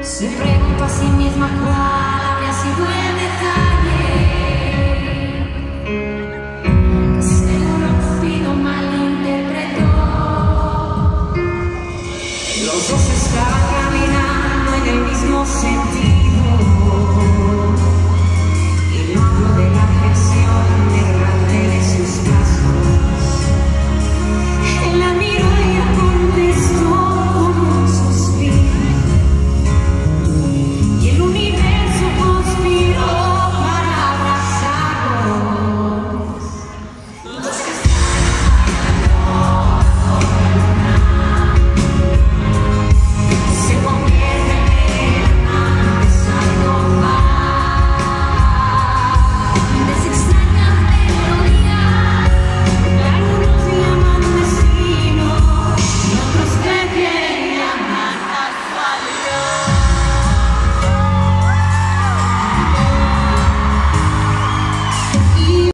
Se preguntó a sí misma cuál habría sido el detalle que seguro Cupido malinterpretó. Los dos estaban caminando en el mismo sentido.